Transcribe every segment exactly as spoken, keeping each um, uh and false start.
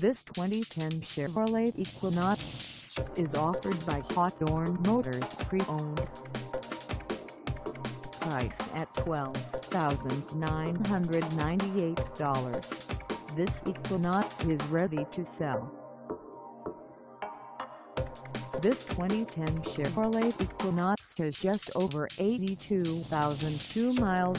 This twenty ten Chevrolet Equinox is offered by Hawthorne Motors Pre-Owned. Priced at twelve thousand nine hundred ninety-eight dollars, this Equinox is ready to sell. This twenty ten Chevrolet Equinox has just over eighty-two thousand two miles.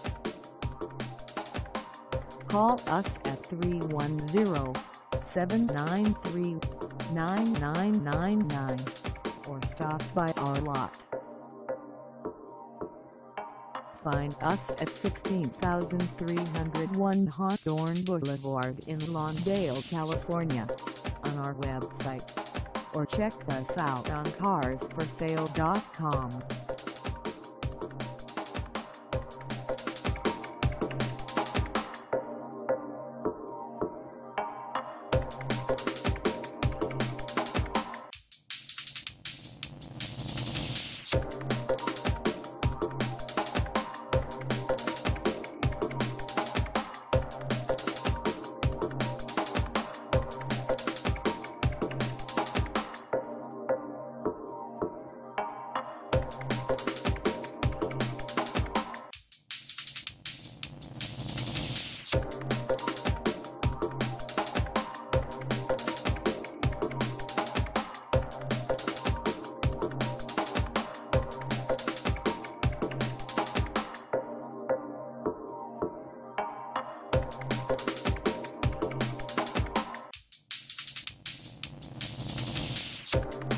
Call us at three one zero, seven nine three, nine nine nine nine or stop by our lot. Find us at sixteen thousand three hundred one Hawthorne Boulevard in Lawndale, California, on our website, or check us out on cars for sale dot com. You